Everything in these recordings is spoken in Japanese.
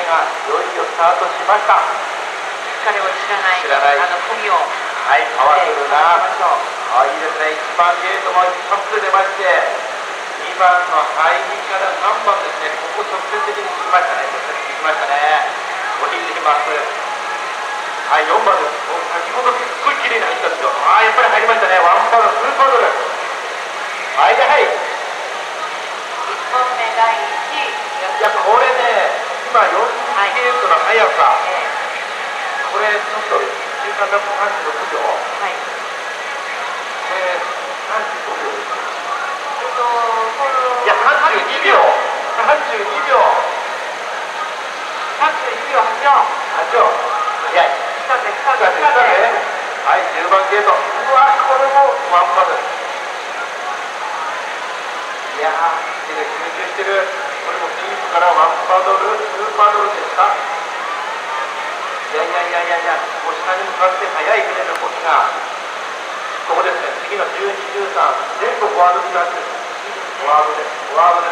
がいよいよスタートしました。 彼を知らない富を、 はい、パワフルな、いいですね。1番ゲートも一発で出まして、2番の入りから3番ですね、ここ直線的に来ましたね、直線的に来ましたね。降りています。はい、4番です。先ほどすっごい綺麗に入ったんですよ。やっぱり入りましたね。ワンパドル、ツーパドル。はい、はい。 1本目第1位。 いや、これね、今4ゲートの速さ、これちょっと中間ラップ36秒。はい。これ35秒ですか。いや、32秒。32秒。 32秒8秒。 早い。来たね。はい、10番ゲート。うわ、これもワンパドル。いやー、手が集中してる。これもピンクからワンパドル、ツーパドルですか。いや、もう下に向かって速い船の動きが、ここですね、次の12、13、全部フォワードになってる。フォワードです。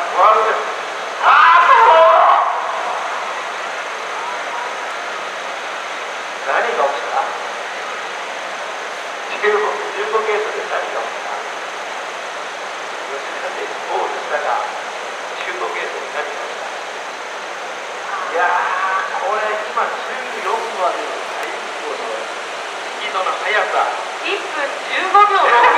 何が起きた？15ゲートで何が起きた？吉田選手ゴールしたが、15ゲートで何が起きた？いやー、これ今14までの最高のスピードの速さ。 1分15秒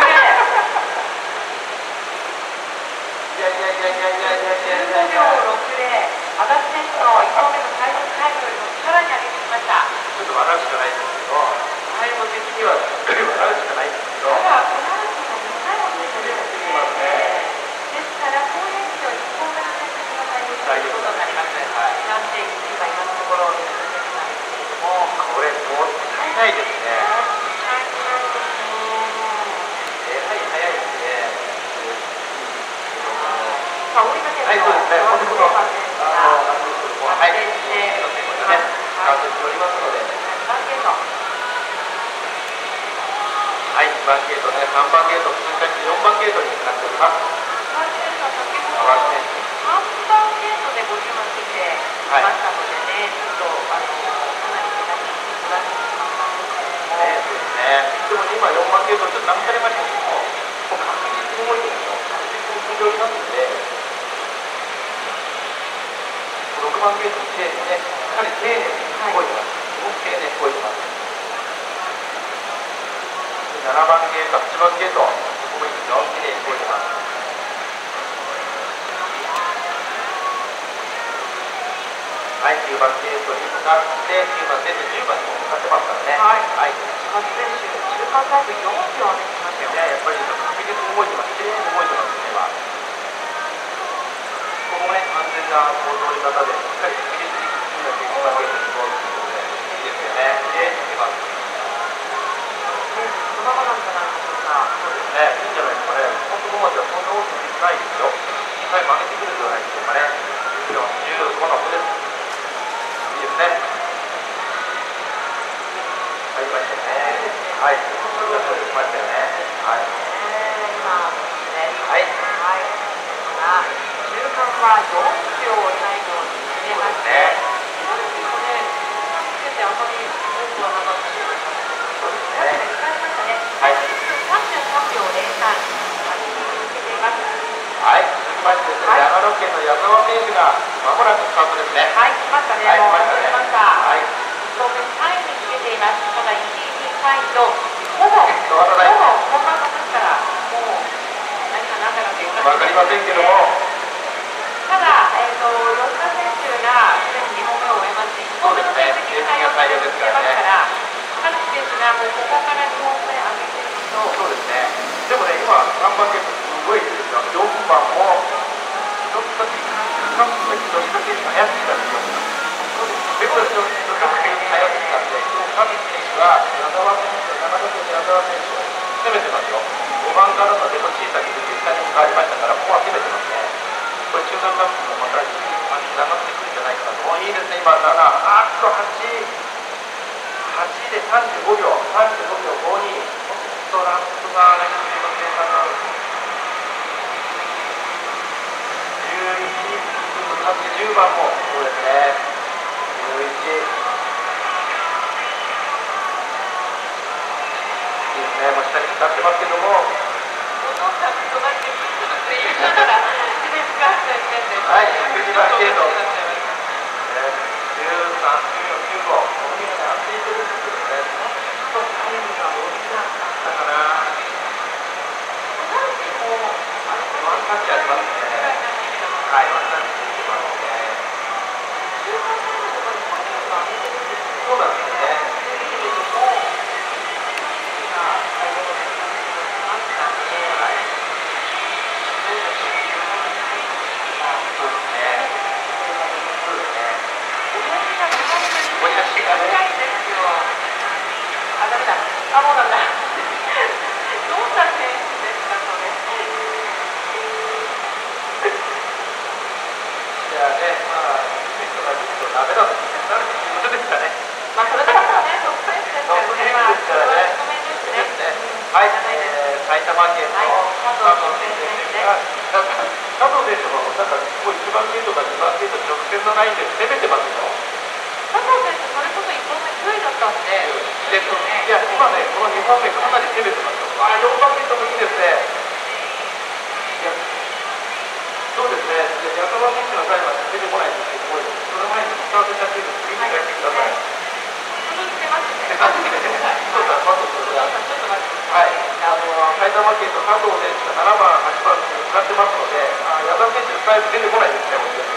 60。15秒60。足立選手の1本目のタイムよりもさらに上げてきました。 ちょっと笑うしかないんですけど、タイム的には笑うしかないんですけど。 ただ、ペナルティーが2回も出てるので、ですから、高齢期の1本目の選手のタイムということになります。暫定1位が今のところ、選手なんですけれども、 これ、もったいないですね。えらい早いですね。 追いかけると、 はい、そうですね。 はい、 はい、完成しておりますので。はい、2番ゲートね、3番ゲート通過して4番ゲートになっております。 3番ゲートで50番ついてましたのでね、ちょっとかなり下に下がってしまったんですけれども。 そうですね。でも今4番ゲートちょっと騙されましたけども、もう確実に動いてるんですよ。確実に飛んでおりますので、6番ゲートに丁寧にね、かなり丁寧に動いてます。すごく丁寧に動いてます。7番ゲート、8番ゲート、ここもいいですよ。きれいに動いてます。はい、9番ゲートに向かって、9番ゲート、10番にも向かってますからね。はい。 松選手、中間タイム4秒上げてきましたよね。 やっぱり確実に動いてます。きれいに動いてますね、今。ここもね、安全な行動り方で、しっかり確実に9番ゲートにゴールするので、いいですよね。きれいに行けます。 そのままなんじゃないでしょうか。 そうですね、いいんじゃないですかね。本当まではそんな大きくないですよ。タイム上げてくるんじゃないでしょうかね。14、15の5です。いいですね。入りましたね。はい。そうしましたよね。はい。 今ですね。 はい。 中間は4秒最後に決めまして、ペナルティーもね、つけてあんまり多くはなかったんですけど、そうですね。使いましたね。はい。33秒03、先に抜けています。 はい。続きましてですね、長野県の矢沢選手がまもなくスタートですね。 はい、来ましたね。もう始まりました。はい。1本目3位につけています。ただ1位、2位、3位と、ほぼ本番の時からもう何が何だかっていうわかりませんけども。 ただ、吉田選手がすでに2本目を終えまして、1本目の成績が最良ですから、高梨選手がもうここから2本目上げていくと。 そうですね。でもね、今、3番ゲートすごいですよ。4番も、ちょっと時間かかって吉田選手が早く来たんですよ。でも、吉田選手が早く来たんで、今日、上選手は、矢沢選手、長野県の矢沢選手を攻めてますよ。5番からの出の小さく藤井さんに変わりましたから、ここは攻めてますね。これ中間ラップもまたいい感じに上がってくるんじゃないかな。もういいですね、今7、8で35秒、52。ちょっとラップが上がっていませんか。11に向かって10番もそうですね。 ですね、もう下に使ってますけども、はい、12番ゲート、13、14、15、この辺がね、熱いところですけどね、ちょっとタイムが伸びなかったかな。ワンタッチありますね。はい、ワンタッチついてますね。そうなんですよね。 あ、もうなんだ。どんな選手ですか、それ。 じゃあね、まあ、選手がちょっとダメだとなるということですかね。 まあ、それだからね、トップ選手ですからね。 そうですね。はい、埼玉県の佐藤選手が、佐藤選手も、なんか、すごい1番ゲートか2番ゲート直線のラインで攻めてますよ。 佐藤選手、それこそ1本目9位だったんで。 いや、今ね、この2番目かなり攻めてますよ。あ、4番ゲートもいいですね。いや、そうですね。ヤカバ選手のタイムは出てこないんですけども、その前にスタートしたチーム、次にやってください。 続いてますね。 そうだ、まずそれは。はい、埼玉県の佐藤選手が7番、8番に使ってますので、矢田選手、タイム出てこないですね、本当に。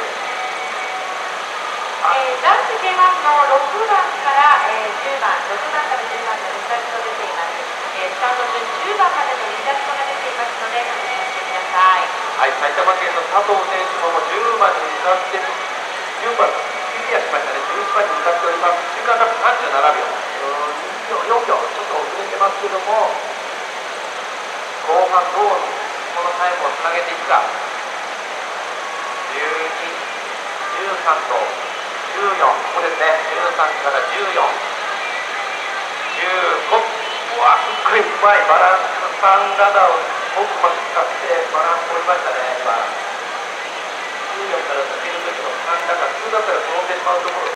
男子 K1 の6番から10番、6番から10番の2着と出ています。スタート順10番までの2着とが出ていますので、確認してください。 はい、埼玉県の佐藤選手も10番に向かって、10番、クリアしましたね、11番に向かっております。中間ラップ37秒、4秒、ちょっと遅れてますけども、後半どうこのタイムをつなげていくか。12、13と14、ここですね、13から14、15、うわ、すっごいうまい、バランス3ラダーを奥まで使ってバランス取りましたね、今。14から抜けるときの3ラダー、普通だったら飛んでしまうところ